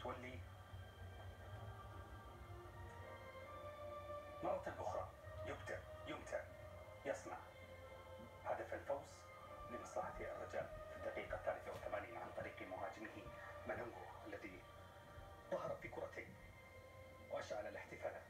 تولي مرة أخرى يبدع يمتع يصنع هدف الفوز لمصلحة الرجاء في الدقيقة 83 عن طريق مهاجمه مانونغو الذي ظهر في كرتين وأشعل الاحتفالات.